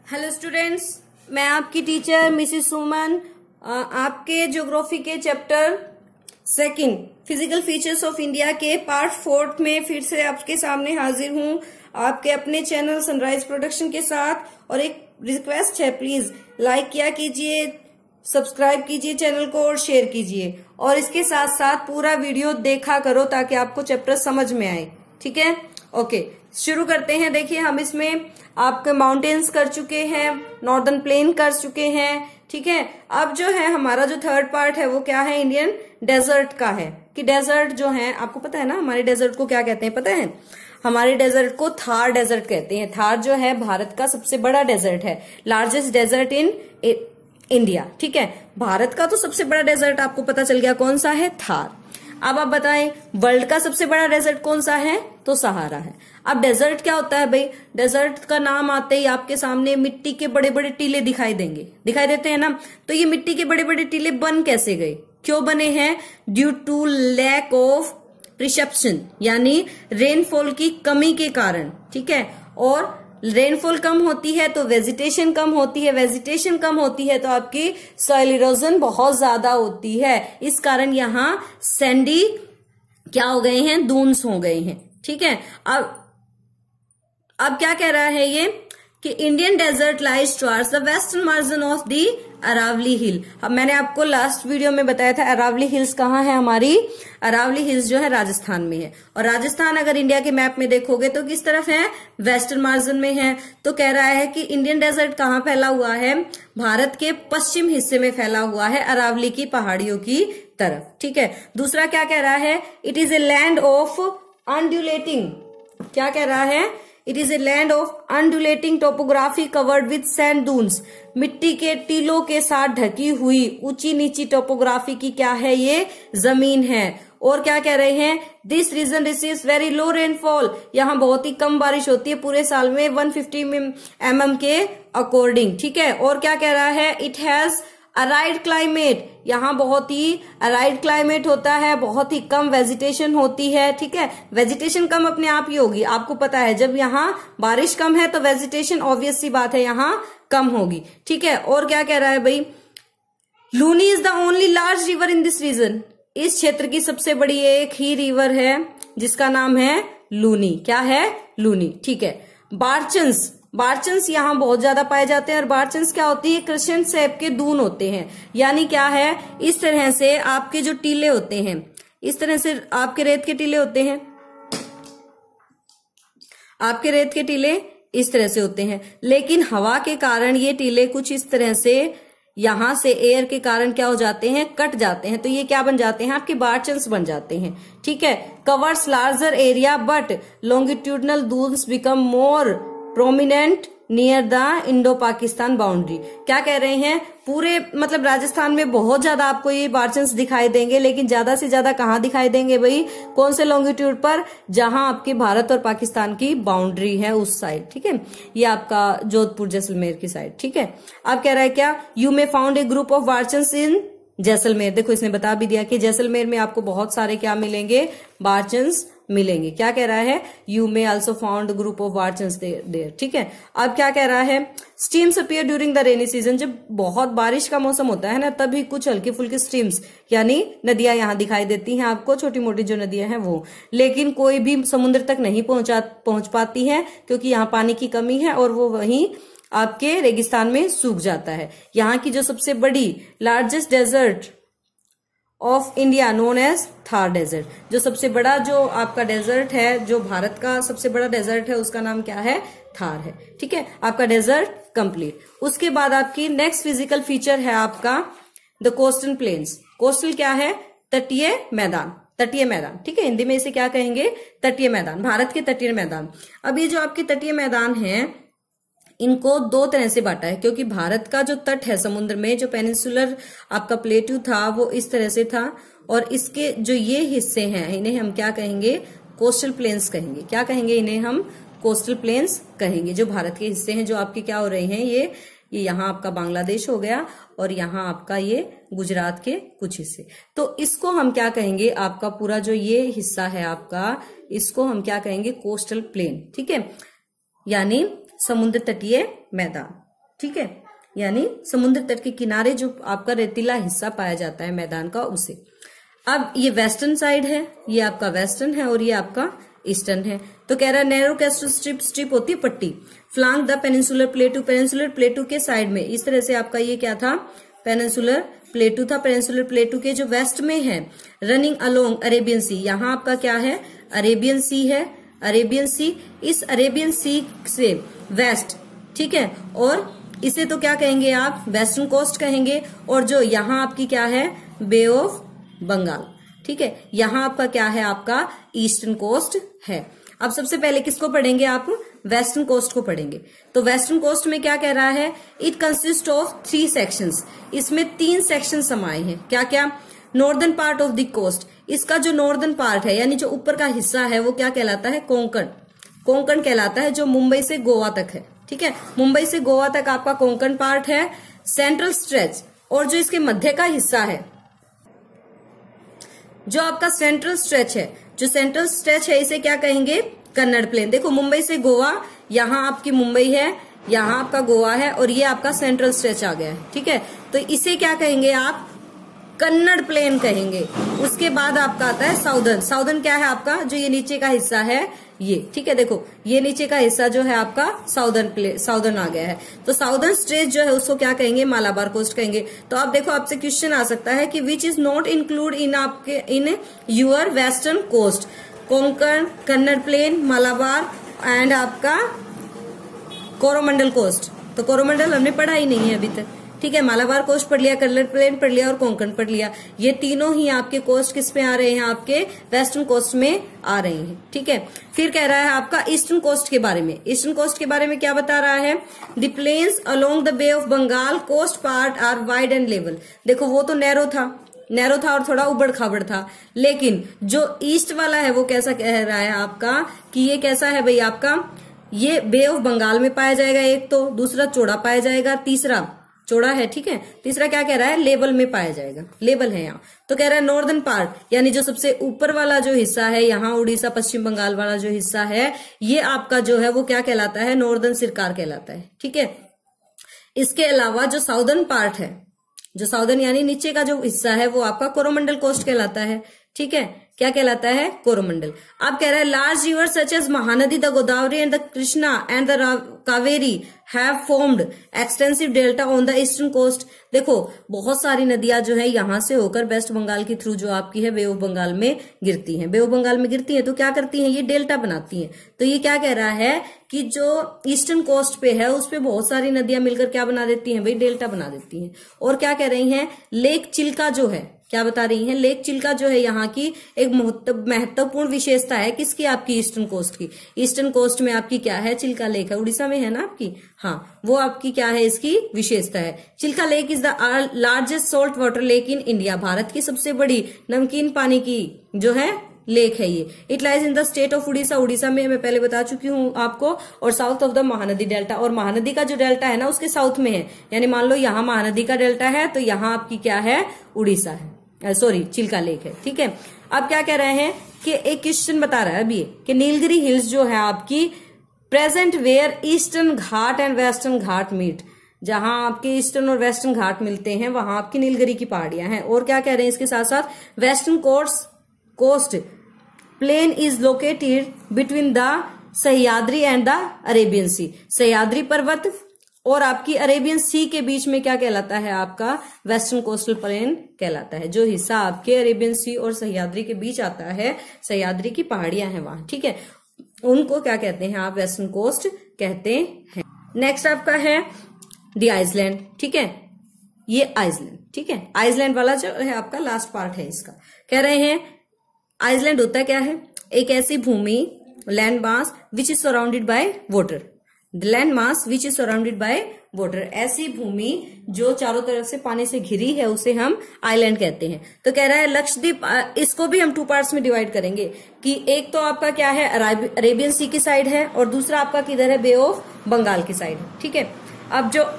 Hello students, मैं आपकी teacher Mrs सुमन आपके ज्योग्राफी के chapter second physical features of India के पार्ट 4 में फिर से आपके सामने हाजिर हूं आपके अपने चैनल सनराइज प्रोडक्शन के साथ। और एक रिक्वेस्ट है, प्लीज लाइक किया कीजिए, सब्सक्राइब कीजिए चैनल को और शेयर कीजिए, और इसके साथ साथ पूरा वीडियो देखा करो ताकि आपको चैप्टर समझ में आए। ठीक है, ओके शुरू करते हैं। देखिए, हम इसमें आपके माउंटेन्स कर चुके हैं, नॉर्दर्न प्लेन कर चुके हैं। ठीक है, अब जो है हमारा जो थर्ड पार्ट है वो क्या है, इंडियन डेजर्ट का है। कि डेजर्ट जो है, आपको पता है ना हमारे डेजर्ट को क्या कहते हैं, पता है? हमारे डेजर्ट को थार डेजर्ट कहते हैं। थार जो है भारत का सबसे बड़ा डेजर्ट है, लार्जेस्ट डेजर्ट इन इंडिया। ठीक है, भारत का तो सबसे बड़ा डेजर्ट आपको पता चल गया कौन सा है, थार। अब आप बताएं वर्ल्ड का सबसे बड़ा डेजर्ट कौन सा है, तो सहारा है। अब डेजर्ट क्या होता है भाई? डेजर्ट का नाम आते ही आपके सामने मिट्टी के बड़े बड़े टीले दिखाई देंगे, दिखाई देते हैं ना। तो ये मिट्टी के बड़े बड़े टीले बन कैसे गए, क्यों बने हैं? Due to lack of precipitation, यानी रेनफॉल की कमी के कारण। ठीक है, और रेनफॉल कम होती है तो वेजिटेशन कम होती है, वेजिटेशन कम होती है तो आपकी सॉइल इरोजन बहुत ज्यादा होती है। इस कारण यहाँ सैंडी क्या हो गए हैं, दून्स हो गए हैं। ठीक है, अब क्या कह रहा है ये कि Indian desert lies towards the western margin of the Aravalli hill. अब मैंने आपको लास्ट वीडियो में बताया था अरावली हिल्स कहाँ है हमारी। अरावली हिल्स जो है राजस्थान में है, और राजस्थान अगर इंडिया के मैप में देखोगे तो किस तरफ है, वेस्टर्न मार्जिन में है। तो कह रहा है कि इंडियन डेजर्ट कहाँ फैला हुआ है, भारत के पश्चिम हिस्से में फैला हुआ है, अरावली की पहाड़ियों की तरफ। ठीक है, दूसरा क्या कह रहा है, it is a land of undulating, क्या कह रहा है, it is a land of undulating topography covered with sand dunes, मिट्टी के टीलों के साथ ढकी हुई ऊंची नीची टोपोग्राफी की क्या है, ये जमीन है। और क्या कह रहे हैं, this region receives very low rainfall, यहाँ बहुत ही कम बारिश होती है पूरे साल में 150 mm के अकॉर्डिंग। ठीक है, और क्या कह रहा है, इट हैज अराइड क्लाइमेट, यहाँ बहुत ही अराइड क्लाइमेट होता है, बहुत ही कम वेजिटेशन होती है। ठीक है, वेजिटेशन कम अपने आप ही होगी, आपको पता है जब यहाँ बारिश कम है तो वेजिटेशन ऑब्वियस सी बात है यहाँ कम होगी। ठीक है, और क्या कह रहा है भाई, Luni is the only large river in this region, इस क्षेत्र की सबसे बड़ी एक ही रिवर है जिसका नाम है लूनी। क्या है, लूनी। ठीक है, बार्चन्स, बार्चन्स यहाँ बहुत ज्यादा पाए जाते हैं, और बार्चन्स क्या होती है, क्रिश्चियन शेप के दून होते हैं। यानी क्या है, इस तरह से आपके जो टीले होते हैं, इस तरह से आपके रेत के टीले होते हैं, आपके रेत के टीले इस तरह से होते हैं, लेकिन हवा के कारण ये टीले कुछ इस तरह से यहां से एयर के कारण क्या हो जाते हैं, कट जाते हैं। तो ये क्या बन जाते हैं, आपके बार्चन्स बन जाते हैं। ठीक है, covers larger area but longitudinal dunes become more prominent near the Indo Pakistan boundary. क्या कह रहे हैं, पूरे मतलब राजस्थान में बहुत ज्यादा आपको ये बार्चन्स दिखाई देंगे, लेकिन ज्यादा से ज्यादा कहाँ दिखाई देंगे भाई, कौन से लॉन्गिट्यूड पर, जहां आपके भारत और पाकिस्तान की बाउंड्री है उस साइड। ठीक है, ये आपका जोधपुर जैसलमेर की साइड। ठीक है, अब कह रहा है क्या, you may found a group of barchans in Jaisalmer. देखो इसने बता भी दिया कि जैसलमेर में आपको बहुत सारे क्या मिलेंगे, बार्चन्स मिलेंगे। क्या कह रहा है, you may also found group of barchans there. ठीक है, अब क्या कह रहा है, streams appear during the rainy season, जब बहुत बारिश का मौसम होता है ना तभी कुछ हल्की फुल्की स्ट्रीम्स यानी नदियां यहाँ दिखाई देती हैं आपको, छोटी मोटी जो नदियां हैं वो, लेकिन कोई भी समुद्र तक नहीं पहुंच पाती है क्योंकि यहाँ पानी की कमी है, और वो वहीं आपके रेगिस्तान में सूख जाता है। यहाँ की जो सबसे बड़ी largest desert of India known as Thar desert, जो सबसे बड़ा जो आपका डेजर्ट है, जो भारत का सबसे बड़ा डेजर्ट है, उसका नाम क्या है, थार है। ठीक है, आपका डेजर्ट कंप्लीट। उसके बाद आपकी नेक्स्ट फिजिकल फीचर है आपका द कोस्टल प्लेन्स। कोस्टल क्या है, तटीय मैदान, तटीय मैदान। ठीक है, हिंदी में इसे क्या कहेंगे, तटीय मैदान, भारत के तटीय मैदान। अब ये जो आपके तटीय मैदान है, इनको दो तरह से बांटा है, क्योंकि भारत का जो तट है समुद्र में, जो पेनिनसुलर आपका प्लेट्यू था वो इस तरह से था, और इसके जो ये हिस्से हैं इन्हें हम क्या कहेंगे, कोस्टल प्लेन्स कहेंगे। क्या कहेंगे, इन्हें हम कोस्टल प्लेन्स कहेंगे। जो भारत के हिस्से हैं, जो आपके क्या हो रहे हैं, ये यहाँ आपका बांग्लादेश हो गया, और यहाँ आपका ये गुजरात के कुछ हिस्से, तो इसको हम क्या कहेंगे, आपका पूरा जो ये हिस्सा है आपका, इसको हम क्या कहेंगे, कोस्टल प्लेन। ठीक है, यानी समुद्र तटीय मैदान। ठीक है, यानी समुद्र तट के किनारे जो आपका रेतीला हिस्सा पाया जाता है मैदान का, उसे। अब ये वेस्टर्न साइड है, ये आपका वेस्टर्न है और ये आपका ईस्टर्न है। तो कह रहा है नैरो कोस्टल स्ट्रिप, स्ट्रिप होती है पट्टी, flank the peninsular plateau, peninsular plateau के साइड में। इस तरह से आपका ये क्या था, पेनिनसुलर प्लेटू था। पेनिनसुलर प्लेटू के जो वेस्ट में है, रनिंग अलोंग अरेबियन सी, यहाँ आपका क्या है, अरेबियन सी है, अरेबियन सी। इस अरेबियन सी से वेस्ट, ठीक है, और इसे तो क्या कहेंगे आप, वेस्टर्न कोस्ट कहेंगे। और जो यहाँ आपकी क्या है, बे ऑफ बंगाल, ठीक है, यहाँ आपका क्या है, आपका ईस्टर्न कोस्ट है। अब सबसे पहले किसको पढ़ेंगे आप, वेस्टर्न कोस्ट को पढ़ेंगे। तो वेस्टर्न कोस्ट में क्या कह रहा है, इट कंसिस्ट ऑफ 3 सेक्शंस, इसमें 3 सेक्शन समाये हैं। क्या क्या, northern part of the coast, इसका जो नॉर्दर्न पार्ट है यानी जो ऊपर का हिस्सा है वो क्या कहलाता है, कोंकण, कोंकण कहलाता है, जो मुंबई से गोवा तक है, ठीक है, मुंबई से गोवा तक आपका कोंकण पार्ट है। सेंट्रल स्ट्रेच, और जो इसके मध्य का हिस्सा है, जो आपका सेंट्रल स्ट्रेच है, जो सेंट्रल स्ट्रेच है इसे क्या कहेंगे, कन्नड़ प्लेन। देखो मुंबई से गोवा, यहाँ आपकी मुंबई है, यहाँ आपका गोवा है, और ये आपका सेंट्रल स्ट्रेच आ गया है, ठीक है। तो इसे क्या कहेंगे आप, कन्नड़ प्लेन कहेंगे। उसके बाद आपका आता है साउदर्न, साउदर्न क्या है आपका, जो ये नीचे का हिस्सा है ये, ठीक है, देखो ये नीचे का हिस्सा जो है आपका साउदर्न आ गया है। तो साउदर्न स्ट्रेच जो है उसको क्या कहेंगे, मालाबार कोस्ट कहेंगे। तो आप देखो आपसे क्वेश्चन आ सकता है कि which is not include in आपके in your western coast, Konkan, Kannada plain, Malabar and आपका कोरोमंडल कोस्ट। तो कोरोमंडल हमने पढ़ा ही नहीं है अभी तक, ठीक है, मालाबार कोस्ट पढ़ लिया, कन्नड़ प्लेन पढ़ लिया और कोंकण पढ़ लिया। ये तीनों ही आपके कोस्ट किस में आ रहे हैं, आपके वेस्टर्न कोस्ट में आ रहे हैं, ठीक है। फिर कह रहा है आपका ईस्टर्न कोस्ट के बारे में। ईस्टर्न कोस्ट के बारे में क्या बता रहा है, the plains along the bay of Bengal coast part are wide and level. देखो वो तो नैरो था और थोड़ा उबड़ खाबड़ था, लेकिन जो ईस्ट वाला है वो कैसा कह रहा है आपका, कि ये कैसा है भाई आपका, ये बे ऑफ बंगाल में पाया जाएगा एक तो, दूसरा चौड़ा पाया जाएगा, तीसरा चौड़ा है, ठीक है, तीसरा क्या कह रहा है, लेवल में पाया जाएगा, लेवल है यहाँ। तो कह रहा है नॉर्दर्न पार्ट, यानी जो सबसे ऊपर वाला जो हिस्सा है, यहाँ उड़ीसा पश्चिम बंगाल वाला जो हिस्सा है, ये आपका जो है वो क्या कहलाता है, नॉर्दर्न सिरकार कहलाता है, ठीक है। इसके अलावा जो साउदर्न पार्ट है, जो साउदर्न यानी नीचे का जो हिस्सा है वो आपका कोरोमंडल कोस्ट कहलाता है, ठीक है, क्या कहलाता है, कोरोमंडल। अब कह रहा है large river such as Mahanadi, the Godavari and the Krishna and the Kaveri have formed extensive delta on the eastern coast. देखो बहुत सारी नदियां जो है यहां से होकर वेस्ट बंगाल के थ्रू जो आपकी है बे ऑफ बंगाल में गिरती हैं, बे ऑफ बंगाल में गिरती हैं तो क्या करती हैं, ये डेल्टा बनाती हैं। तो ये क्या कह रहा है कि जो ईस्टर्न कोस्ट पे है उस पे बहुत सारी नदियां मिलकर क्या बना देती हैं भाई, डेल्टा बना देती हैं। और क्या कह रही हैं, लेक चिल्का जो है, क्या बता रही हैं, लेक चिल्का जो है यहाँ की एक महत्वपूर्ण विशेषता है, किसकी, आपकी ईस्टर्न कोस्ट की। ईस्टर्न कोस्ट में आपकी क्या है, चिल्का लेक है, उड़ीसा में है ना आपकी, हाँ, वो आपकी क्या है, इसकी विशेषता है। Chilka lake is the largest salt water lake in India, Bharat की सबसे बड़ी नमकीन पानी की जो है लेक है ये। It lies in the state of Orissa, Orissa में मैं पहले बता चुकी हूँ आपको, और south of the Mahanadi delta, और महानदी का जो डेल्टा है ना उसके साउथ में है, यानी मान लो यहाँ महानदी का डेल्टा है तो यहाँ आपकी क्या है, उड़ीसा है, सॉरी चिल्का लेक है, ठीक है। अब क्या कह रहे हैं कि एक क्वेश्चन बता रहा है अभी कि नीलगिरी हिल्स जो है आपकी present where eastern ghat and western ghat meet, जहां आपके ईस्टर्न और वेस्टर्न घाट मिलते हैं वहां आपकी नीलगिरी की पहाड़ियां हैं। और क्या कह रहे हैं इसके साथ साथ, western coast plain is located between the Sahyadri and the Arabian sea, Sahyadri पर्वत और आपकी अरेबियन सी के बीच में क्या कहलाता है, आपका वेस्टर्न कोस्टल प्लेन कहलाता है। जो हिस्सा आपके अरेबियन सी और सह्याद्री के बीच आता है, सह्याद्री की पहाड़ियां हैं वहां, ठीक है, उनको क्या कहते हैं आप, वेस्टर्न कोस्ट कहते हैं। नेक्स्ट आपका है दी आइसलैंड, ठीक है, ये आइसलैंड, ठीक है, आइसलैंड वाला जो है आपका लास्ट पार्ट है इसका। कह रहे हैं आइसलैंड होता क्या है, एक ऐसी भूमि, land mass which is surrounded by water, the land mass which is surrounded by water, ऐसी भूमि जो चारों तरफ से पानी से घिरी है उसे हम आइलैंड कहते हैं। तो कह रहा है लक्षद्वीप, इसको भी हम 2 पार्ट्स में डिवाइड करेंगे कि एक तो आपका क्या है अरेबियन सी की साइड है और दूसरा आपका किधर है, बे ऑफ बंगाल की साइड, ठीक है। अब जो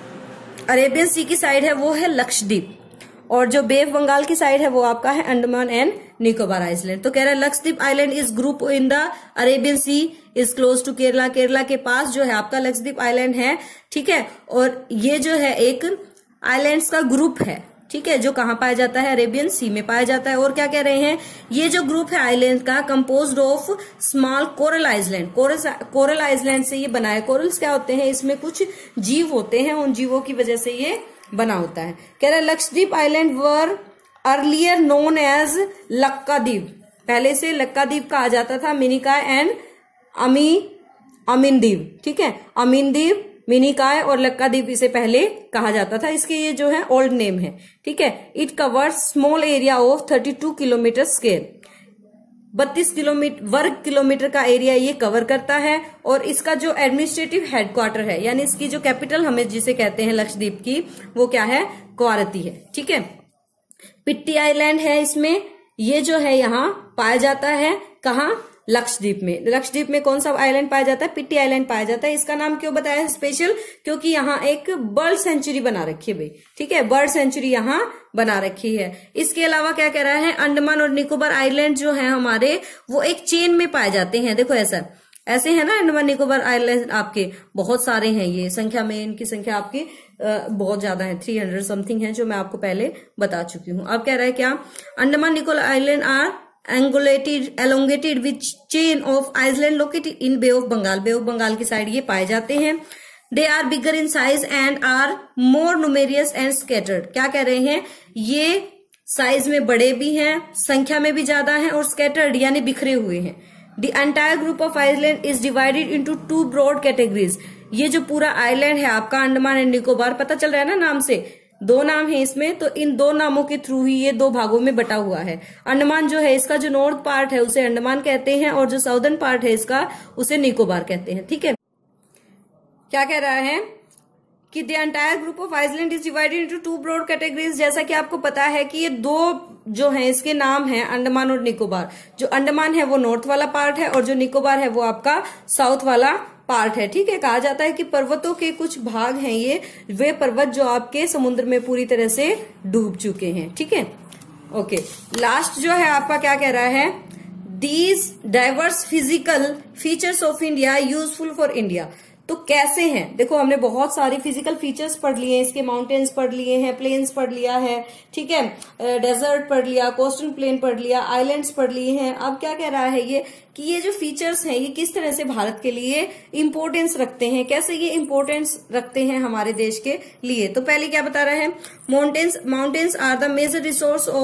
अरेबियन सी की साइड है वो है लक्षद्वीप, और जो बे ऑफ बंगाल की साइड है वो आपका है अंडमान एंड निकोबार आइसलैंड। तो कह रहा है Lakshadweep island is group in the Arabian sea, is close to Kerala. Kerala के पास जो है आपका लक्षद्वीप आइलैंड है, ठीक है। और ये जो है एक आइलैंड्स का ग्रुप है, ठीक है, जो कहाँ पाया जाता है, अरेबियन सी में पाया जाता है। और क्या कह रहे हैं, ये जो ग्रुप है आइलैंड का composed of small coral island, coral island से ये बना है। कोरल्स क्या होते हैं, इसमें कुछ जीव होते हैं, उन जीवों की वजह से ये बना होता है। कह रहा है Lakshadweep island were earlier known as Laccadive, पहले से लक्काद्वीप कहा जाता था, मिनिकॉय एंड अमीनद्वीप, ठीक है, अमीनद्वीप, मिनिकॉय और लक्काद्वीप इसे पहले कहा जाता था। इसके ये जो है ओल्ड नेम है, ठीक है। It covers small area of 32 kilometre square, 32 वर्ग किलोमीटर का एरिया ये कवर करता है। और इसका जो एडमिनिस्ट्रेटिव हेडक्वार्टर है, यानी इसकी जो कैपिटल हमें जिसे कहते हैं लक्षद्वीप की, वो क्या है, कवारत्ती है, ठीक है। पिट्टी आइलैंड है इसमें, ये जो है यहाँ पाया जाता है, कहाँ, लक्षद्वीप में। लक्षद्वीप में कौन सा आइलैंड पाया जाता है, पिट्टी आइलैंड पाया जाता है। इसका नाम क्यों बताया है स्पेशल, क्योंकि यहाँ एक बर्ड सेंचुरी बना रखी है भाई, ठीक है, बर्ड सेंचुरी यहाँ बना रखी है। इसके अलावा क्या कह रहा है, अंडमान और निकोबार आइलैंड जो है हमारे, वो एक चेन में पाए जाते हैं। देखो ऐसे है ना, अंडमान निकोबार आइलैंड आपके बहुत सारे हैं, ये संख्या में इनकी संख्या आपकी बहुत ज्यादा है, 300 समथिंग है, जो मैं आपको पहले बता चुकी हूँ। अब कह रहा है क्या, Andaman Nicobar island are elongated with chain of island located in Bay of Bengal, Bay of Bengal की साइड ये पाए जाते हैं। They are bigger in size and are more numerous and scattered, क्या कह रहे हैं, ये साइज में बड़े भी हैं, संख्या में भी ज्यादा हैं, और scattered यानी बिखरे हुए हैं। The entire group of island is divided into 2 broad categories, ये जो पूरा आइलैंड है आपका अंडमान एंड निकोबार, पता चल रहा है ना नाम से, 2 नाम है इसमें, तो इन 2 नामों के थ्रू ही ये 2 भागों में बटा हुआ है। अंडमान जो है इसका जो नॉर्थ पार्ट है उसे अंडमान कहते हैं, और जो साउदर्न पार्ट है इसका उसे निकोबार कहते हैं, ठीक है। क्या कह रहा है कि the entire group of island is divided into 2 broad categories, जैसा कि आपको पता है कि ये 2 जो है इसके नाम है अंडमान और निकोबार। जो अंडमान है वो नॉर्थ वाला पार्ट है, और जो निकोबार है वो आपका साउथ वाला पार्ट है, ठीक है। कहा जाता है कि पर्वतों के कुछ भाग हैं ये, वे पर्वत जो आपके समुद्र में पूरी तरह से डूब चुके हैं, ठीक है। ओके, लास्ट जो है आपका क्या कह रहा है, these diverse physical features of India useful for India. तो कैसे हैं, देखो हमने बहुत सारे फिजिकल फीचर्स पढ़ लिए हैं, इसके माउंटेन्स पढ़ लिए हैं, प्लेन्स पढ़ लिया है, ठीक है, डेजर्ट पढ़ लिया, कोस्टल प्लेन पढ़ लिया, आइलैंड्स पढ़ लिए हैं। अब क्या कह रहा है ये कि ये जो फीचर्स हैं ये किस तरह से भारत के लिए इंपॉर्टेंस रखते हैं, कैसे ये इंपॉर्टेंस रखते हैं हमारे देश के लिए। तो पहले क्या बता रहा है, mountains are the major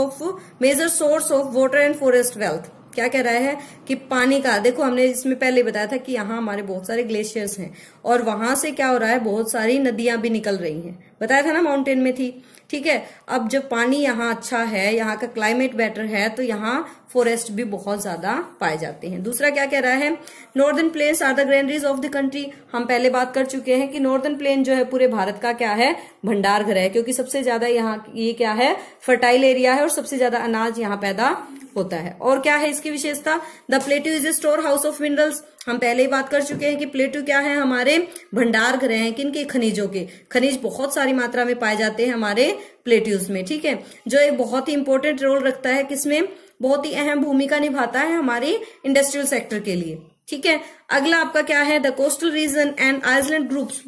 source of water and forest wealth. क्या कह रहा है कि पानी का, देखो हमने इसमें पहले बताया था कि यहाँ हमारे बहुत सारे ग्लेशियर्स हैं, और वहां से क्या हो रहा है, बहुत सारी नदियां भी निकल रही हैं, बताया था ना, माउंटेन में थी, ठीक है। अब जब पानी यहाँ अच्छा है, यहाँ का क्लाइमेट बेटर है, तो यहाँ फॉरेस्ट भी बहुत ज्यादा पाए जाते हैं। दूसरा क्या कह रहा है, northern plains are the granaries of the country. हम पहले बात कर चुके हैं कि नॉर्दर्न प्लेन जो है पूरे भारत का क्या है, भंडार घर है, क्योंकि सबसे ज्यादा यहाँ ये क्या है, फर्टाइल एरिया है, और सबसे ज्यादा अनाज यहाँ पैदा होता है। और क्या है इसकी विशेषता, the plateau is a store house of minerals. हम पहले ही बात कर चुके हैं कि प्लेट्यू क्या है, हमारे भंडार घर हैं, किनके, खनिजों के। खनिज बहुत सारी मात्रा में पाए जाते हैं हमारे प्लेट्यूज में, ठीक है, जो एक बहुत ही इंपॉर्टेंट रोल रखता है, किसमें, बहुत ही अहम भूमिका निभाता है हमारे इंडस्ट्रियल सेक्टर के लिए, ठीक है। अगला आपका क्या है, the coastal region and island groups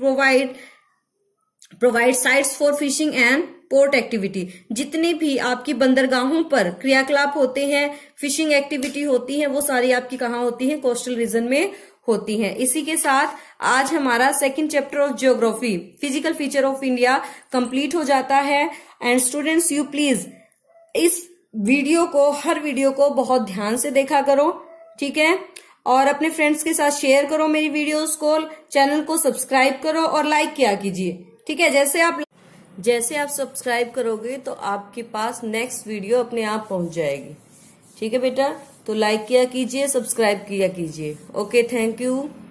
provide sites for fishing and port activity. जितने भी आपकी बंदरगाहों पर क्रियाकलाप होते हैं, फिशिंग एक्टिविटी होती है, वो सारी आपकी कहाँ होती है, कोस्टल रीजन में होती हैं। इसी के साथ आज हमारा 2nd chapter of geography, physical feature of India complete हो जाता है। एंड स्टूडेंट्स, यू प्लीज इस वीडियो को, हर वीडियो को बहुत ध्यान से देखा करो, ठीक है, और अपने फ्रेंड्स के साथ शेयर करो मेरी वीडियोस को, चैनल को सब्सक्राइब करो और लाइक किया कीजिए, ठीक है। जैसे आप सब्सक्राइब करोगे तो आपके पास नेक्स्ट वीडियो अपने आप पहुंच जाएगी, ठीक है बेटा। तो लाइक किया कीजिए, सब्सक्राइब किया कीजिए। Okay, thank you.